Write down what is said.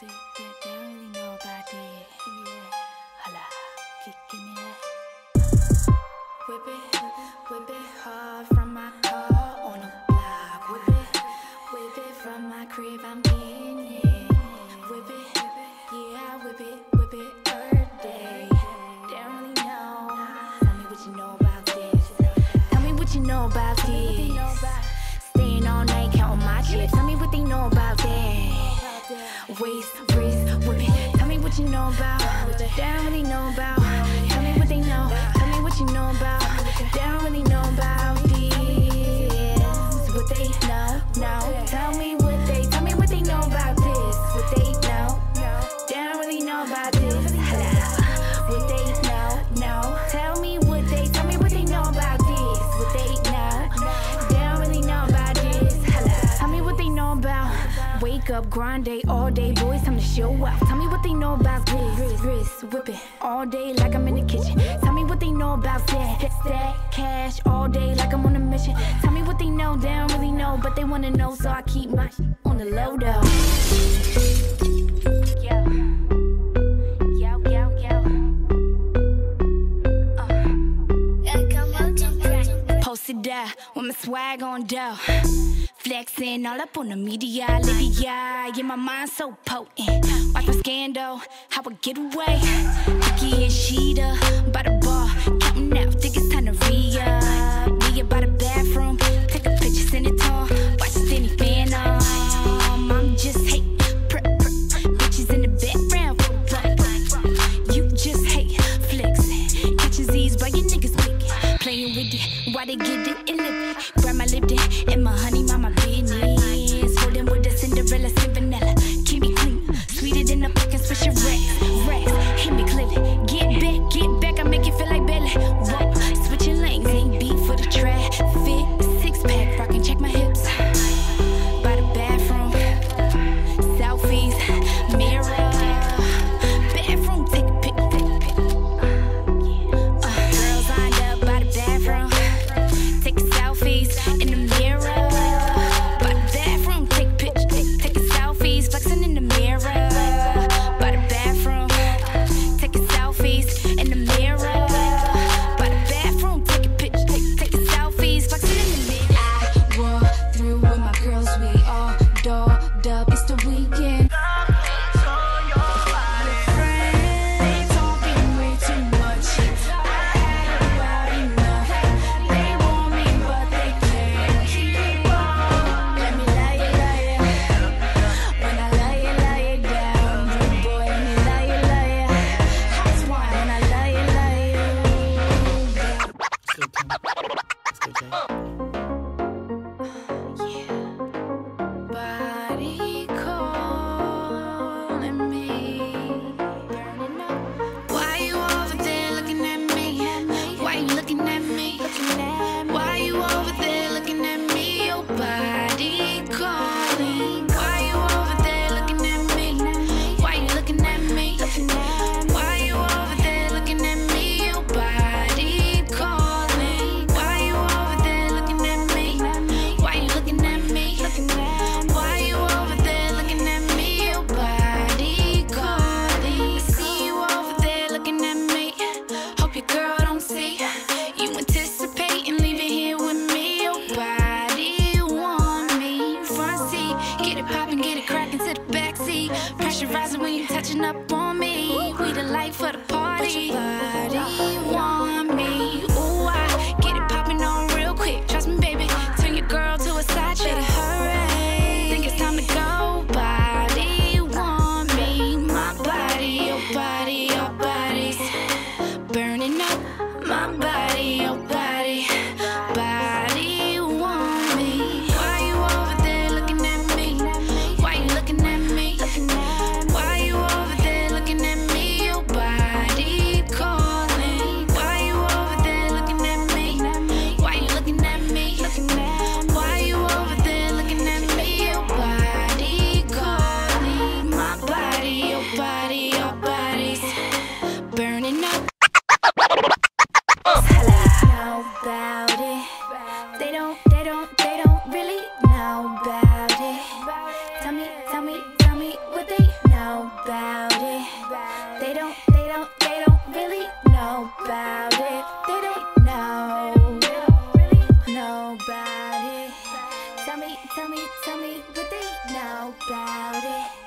They don't really know about it. Yeah. Holla, give me that. Whip it hard from my car on the block. Whip it from my crib, I'm getting it. Whip it, yeah, whip it every day. They don't really know. Tell me what you know about this. Tell me what you know about this. Staying all night counting my chips. Tell me what they know about that. Waist, wrist, whip it. Tell me what you know about. They don't really know about. Tell me what they know. Tell me what you know about. They don't really know about this. What they know. Tell me what they know about this. What they know. They don't really know about this. What they know. Tell me what they know about this. What they know. They don't really know about this. Tell me what they know about. Wake up, grind day, all day, boys, time to show up. Tell me what they know about this. Wrist, whip it, all day like I'm in the kitchen. Tell me what they know about that cash, all day like I'm on a mission. Tell me what they know, they don't really know, but they wanna know, so I keep my on the low though. Posted up with my swag on dough. Flexing all up on the media, Lydia, yeah, my mind so potent. Watch my scandal, how I get away. Vicky and Sheeta, by the bar, counting out, think it's time to re-up. Me by the bathroom, take a picture, send it to her. Watch the Danny Phantom, I'm just hate, bitches in the background. You just hate, flexing, catching Z's by your niggas wicked. Playing with it, why they get it and live it. Grab my Lipton and my honey, mama business. Holding with the Cinderella, and vanilla. Keep me clean, sweeter than a fucking Swisher Rex. Hit me clearly, get back, I make it feel like Belly. Whoa, switching lanes, ain't beat for the traffic. Six pack, rockin', check my hips. By the bathroom, selfies, mirror. Bathroom, take a pic. Girls lined up by the bathroom, taking selfies in the mirror. By the bathroom, take pictures, taking selfies, flexing in the mirror. By the bathroom, taking selfies in the mirror. By the bathroom, taking pictures, taking selfies, flexing in the mirror. I walk through with my girls, we all dolled up. It's the weekend. Body calling me. Why you over there looking at me? Why you looking at me? Why you over there looking at me? Your body calling. Why you over there looking at me? Why you looking at me? Why you over there looking at me? Your body calling. Why you over there looking at me? Why you looking at me? Why you over there looking at me? Your body calling. See you over there looking at me. Hope your girl don't see. You anticipating leaving here with me. Your body want me. Front seat, get it poppin', get it crackin' to the back seat. Pressurizing when you touching up on me. We the life for the party. Your body want me. Ooh, I get it poppin' on real quick. Trust me, baby. Turn your girl to a side chick. Better hurry. Think it's time to go. Body want me. My body, your body, your body's burning up. My body, your body, body want me. Why you over there looking at me? Why you looking at me? Why you over there looking at me? Your body calling. Why you over there looking at me? Why you looking at me? Why you over there looking at me? Your body calling. My body, your body, your body's burning up. Know about it. They don't really know about it. Tell me what they know about it.